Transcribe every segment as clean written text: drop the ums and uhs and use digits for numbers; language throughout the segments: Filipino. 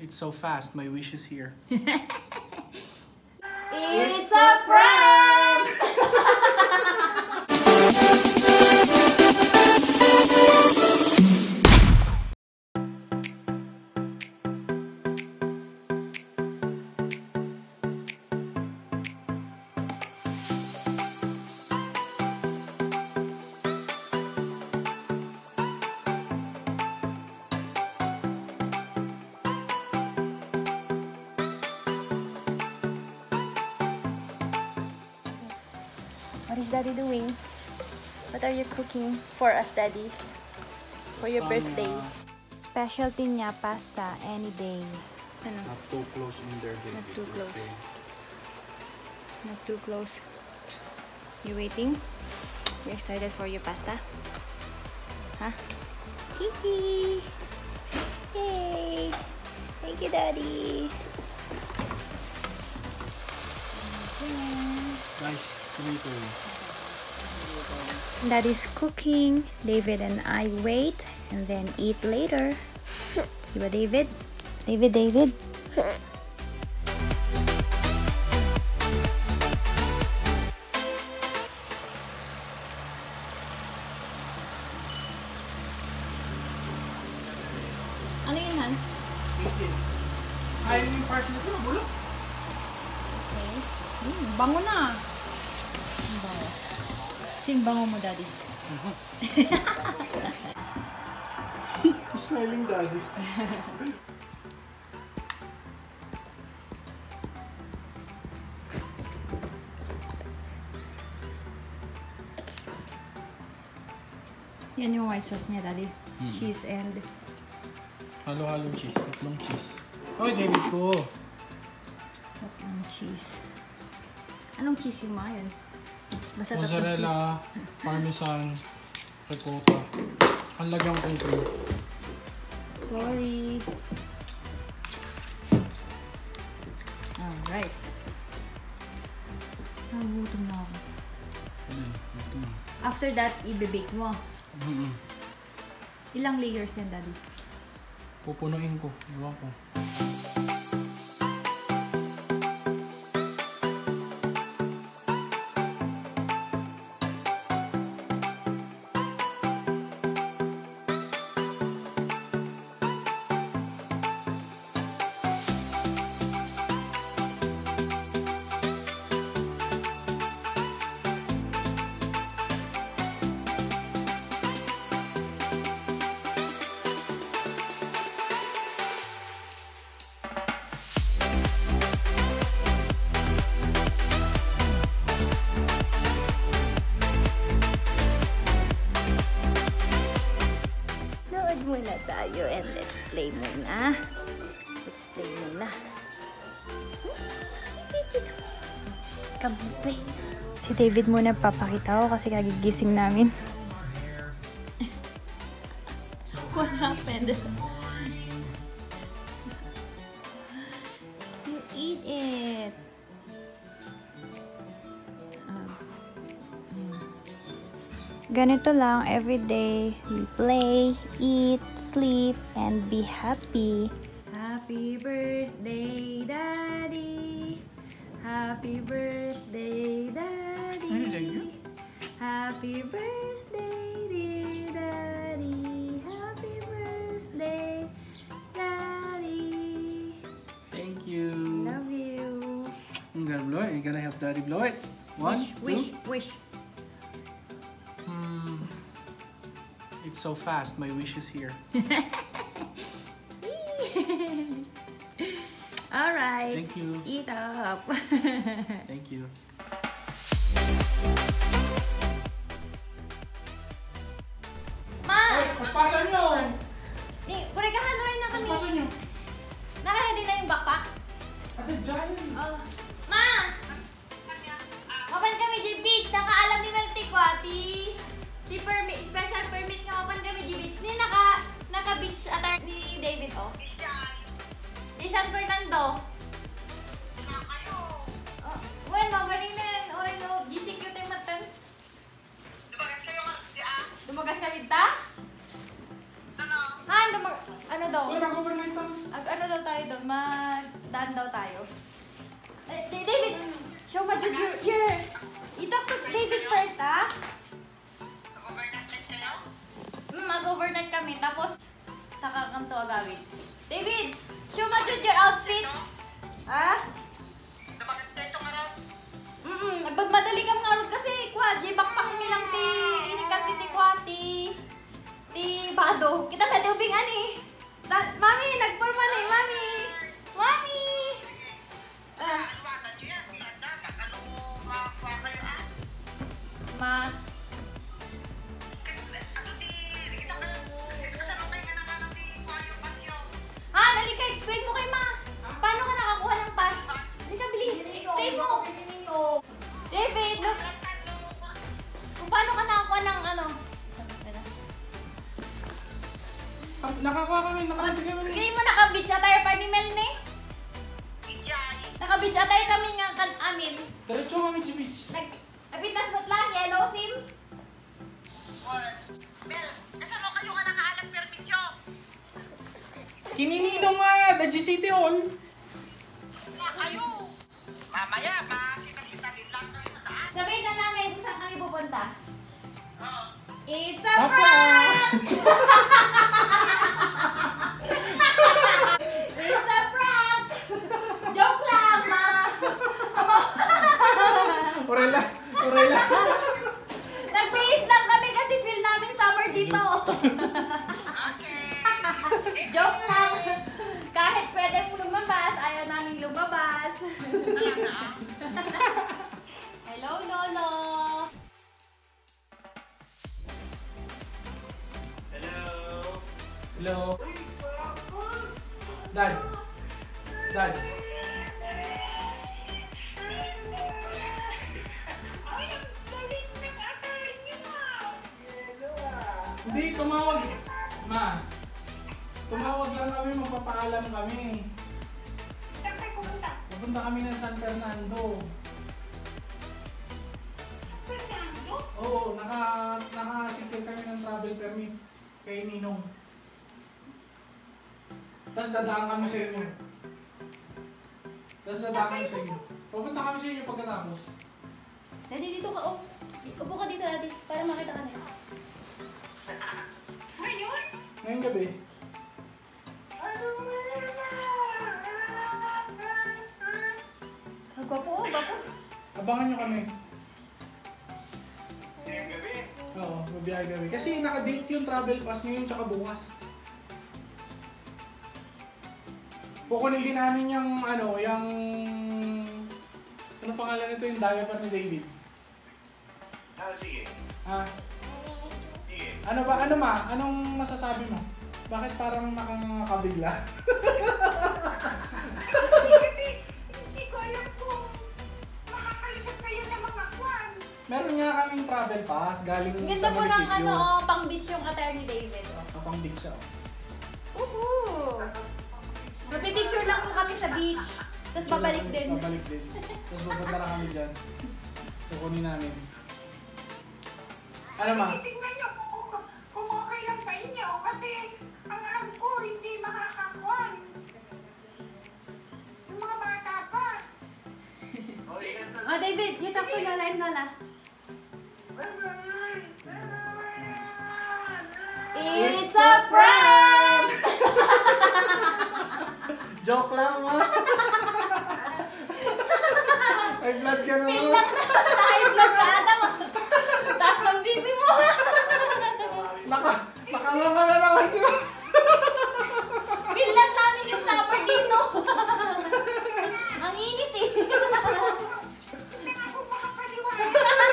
It's so fast, my wish is here. It's a prank! What is Daddy doing? What are you cooking for us, Daddy? For your birthday? Specialty niya, pasta, any day. Ano? Not too close in there, baby. Not too close. Okay. Not too close. You waiting? You excited for your pasta? Huh? Kiki! Yay! Thank you, Daddy! Nice tomato. Daddy's cooking. David and I wait and then eat later. Diba, David? David? Ano yun, Han? Ayaw yung parts nito, bulok. Okay. Bango na. Bango. Sing bango mo, Daddy. Smiling Daddy. Yan yung white sauce niya, Daddy. Cheese and... Halo-halong cheese. Tatlong cheese. Oy, David ko. tatlong cheese. Anong cheese yung mga yun? Basta Mozzarella, parmesan, ricotta. Ang lagyan kong cream. Sorry. Alright. Nagutom na ako. Ito na. After that, i-bake mo. Ilang layers yan, Daddy? Pupunuin ko. Iwan ko. Muna tayo and let's play muna. Let's play muna. Come, let's play. Si David muna papakita ko kasi kagigising namin. What happened? You eat it. Ganito lang, everyday we play, eat, sleep, and be happy. Happy birthday, Daddy. Happy birthday, Daddy. Happy birthday, dear Daddy. Happy birthday, Daddy. Thank you. Love you. I'm gonna blow it. You're gonna help Daddy blow it. One, Wish. It's so fast, my wish is here. Alright. Thank you. Eat up. Thank you. Ma! Ay, paspasan nyo! Kurekahan na rin na kami. Paspasan nyo! Naka-ready na yung backpack? Ate, dyan! Oh. Ma! Mapan kami di beach. Nakaalam ni Melty ko, ati. Di permit, special permit nga mapan kami di beach. Ni naka-beach atar ni David, oh. Di San Fernando. Oh, well, mabaling na yan. Oray no, GCQ tayo matan. Dumagas ka linta? Han, ano daw? Uy, nag-overnight lang. Ano daw tayo doon. Mag-daan daw tayo. David, show mo your... You talk to David first, ha? Mag-overnight kami. Tapos, saka kami to agawin. David, show mo your outfit. Ha? Magmadali kang ngarot kasi, kwad. Yung backpack nilang inikati ti kwati. Ti bado. Kita na, tiubing ani. Mami, nagpurma na mami. Mami! Ma. Nali ka, explain mo kay ma. Paano ka nakakuha ng pass? Hindi ka bilis, explain mo. David, look. Kung paano ka nakakuha ng ano? Nakakuha kami, nakabit kami. Hindi mo naka-beach attire pa ni Mel, ne? Naka-beach attire kami nga amin. Diretso kami sa beach. Nagpitas mo't lang, yellow team. Mel, kasano kayo ka nakaalat permityo? Kinininong nga, Daji City Hall. Kayo! Mamaya, masita-sita din lang kayo sa daan. Sabihin na namin kung saan kami pupunta. Oh. It's a prank! It's a prank! Joke lang, ma! Orela, orela. Nag-base lang kami kasi feel namin summer dito. Okay. Joke lang. Kahit pwede lumabas, ayaw namin lumabas. Hello, Lolo. Hello. Dad. Dad. Hindi, tumawag. Ma. Tumawag lang kami, magpapaalam kami. Saan kayo pumunta? Pupunta kami ng San Fernando. San Fernando? Oo, naka-secure kami ng travel permit kay Ninong. Tapos dadaan kami sa inyo. Pupunta kami sa inyo pagkatapos. Daddy, dito ka. Oh. Upo ka dito, Daddy. Para makita ka nila. Ngayon? Ngayong gabi. Gwapo, oh, gwapo. Abangan nyo kami. Ngayong gabi? Oo, mabiyahe gabi. Kasi naka-date yung travel pass ngayon tsaka bukas. Kukunin din namin yung ano pangalan nito, yung diaper ni David. Sige. Ah, Sige. anong masasabi mo? Bakit parang nakakabigla? Kasi hindi ko alam kung makakalisap kayo sa mga kwan. Meron nga kaming travel pass galing Ang ganda sa po ng munisipyo. pang beach yung attire ni David. Oh. Kapang beach siya. Woohoo! Magpipicture lang po kami sa beach. Tapos babalik din. Babalik din. Tapos pupunta na kami dyan. Kukunin namin. Ano ma? Sige, tingnan nyo kung okay lang sa inyo. Kasi ang alam ko, hindi makakakwan. Yung mga bata pa. Oh, David, you talk to Lola and Lola. It's a prank! Joke lang ma! Ay, vlog ka na Feel mo. lang na naka-vlog ka ata mo. Taas ng bibi mo. Nakalama na naman sila. Feel lang namin yung summer dito. Ang init eh. Hindi na ako makapaniwala.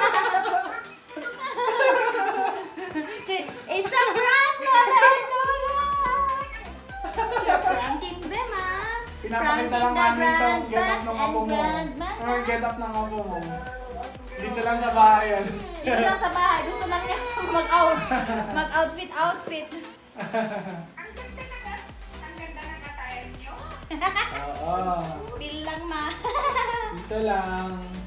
It's a prank, Lola and Lola! You're pranking them, ah. Pinapakita lang namin itong get up ng apo mo. grandma. Get up ng apo mo. Dito lang sa bahay yan. Dito lang sa bahay. Gusto lang niya mag-outfit. Ang ganda ng attire nyo. Oo. Feel lang, ma. Dito lang.